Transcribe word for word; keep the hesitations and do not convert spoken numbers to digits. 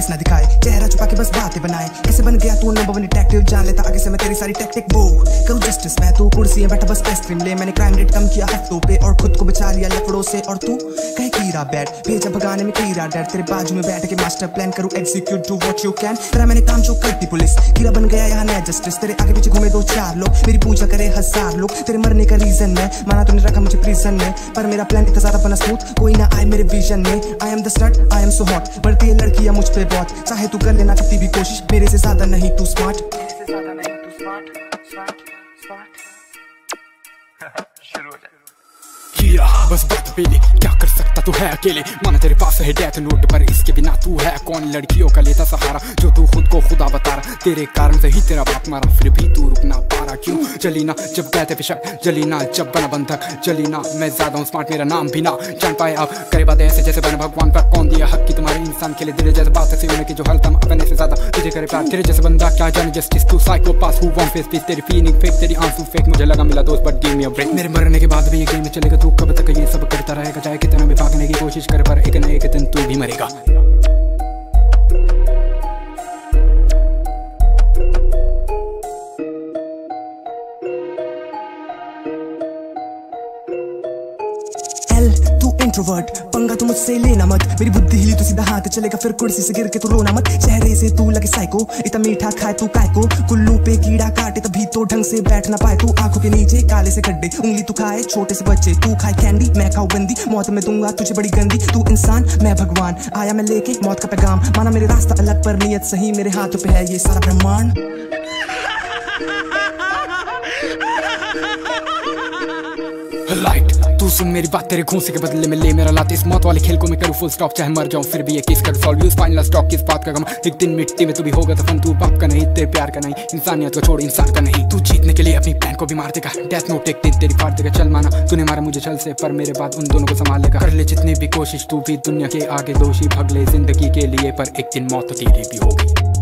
Face ना दिखाए, चेहरा छुपा के बस बातें बनाए। कैसे बन गया तू नंबर वन डिटेक्टिव, जान लेता आगे से मैं तेरी सारी टैक्टिक। वो करूँ जस्टिस मैं, तू कुर्सी में बैठा बस आइसक्रीम ले। मैंने क्राइम रेट कम किया हफ्तों पे और खुद को बचा लिया लफड़ों से। और तू कहे कीरा बैठ भेजा भगाने में कीरा डर, तेरे बाजू में बैठ के मास्टर प्लान करूँ execute do what you can. तेरा मैंने काम जो करती पुलिस, कीरा बन गया यहाँ नया जस्टिस। तेरे आगे पीछे घूमे दो चार लोग, मेरी पूजा करे हजार लोग। तेरे मरने का रीजन मैं माना तूने रखा मुझे प्रिजन में, पर मेरा प्लान इतना ज्यादा बना स्मूथ कोई ना आए मेरे विजन में। I am the stud I am so hot, बढ़ती है लड़कियां मुझ पे बहुत, चाहे तू कर लेना कितनी भी कोशिश, मेरे से ज्यादा नहीं तू स्मार्ट। शुरू हो जाए बस बात पीली, क्या कर सकता तू है अकेले। माना तेरे पास है डेथ नोट पर इसके बिना तू है कौन। लड़कियों का लेता सहारा जो तू खुद को खुदा बता रहा, तेरे कारण से ही तेरा बाप मारा फिर भी तू रुक ना पा रहा। क्यों जलीना जब गए थे बेशक, जलीना जब बना बंधक, जलीना मैं ज्यादा हूँ स्मार्ट मेरा नाम भी ना जान पाए। अब करे बातें ऐसे जैसे बने भगवान पर कौन दिया हक की तुम्हारे इंसान के लिए दिले जैसे बात ऐसे होने की जो हर दम अपने से ज्यादा तुझे करे प्यार। तेरे जैसे बंदा क्या जाने जस्टिस, तू साइकोपाथ हूँ वन फेस तेरी फीलिंग फेक, तेरी आंसू फेक। मुझे लगा मिला दोस्त but give me a break. मेरे मरने के बाद भी ये गेम चलेगा, तू कब तक ये सब करता रहेगा। चाहे कितना भी भागने की कोशिश कर पर एक न एक दिन तू भी मरेगा। एल तू इंट्रोवर्ट, पंगा तू मुझसे लेना मत। मेरी बुद्धि हिली तो सीधा हाथ चलेगा, फिर कुर्सी से गिर के तू रोना मत। चेहरे से तू लगे साइको, इतना मीठा खाए तू काय को। कुल्लू पे कीड़ा काटे तभी तो ढंग से बैठ ना पाए तू। आंखों के नीचे काले से गड्ढे, उंगली तू खाए छोटे से बच्चे। तू खाए कैंडी मैं खाऊं बंदी, मौत में दूंगा तुझे बड़ी गंदी। तू इंसान मैं भगवान, आया मैं लेके मौत का पैगाम। माना मेरे रास्ता अलग पर नियत सही, मेरे हाथों पे है ये सारा ब्रह्मांड। लाइट तू सुन मेरी बात, तेरे घूंसे के बदले में ले मेरा लात। इस मौत वाले खेल को मैं करूँ फुल स्टॉप, चाहे मर जाऊं फिर भी ये किस कर सॉल्व। यूज फाइनल स्टॉक किस बात का गम, एक दिन मिट्टी में तू भी होगा दफन। तू बाप का नहीं तेरे प्यार का नहीं, इंसानियत को छोड़ इंसान का नहीं। तू जीतने के लिए अपनी प्लान को भी मार देगा, डेथ नोट एक दिन तेरी फाड़ देगा। चल माना तूने मारा मुझे छल से, पर मेरे बाद उन दोनों को संभाल लेगा। कर ले जितनी भी कोशिश तू भी दुनिया के आगे दोषी, भाग ले जिंदगी के लिए पर एक दिन मौत तो तेरी भी होगी।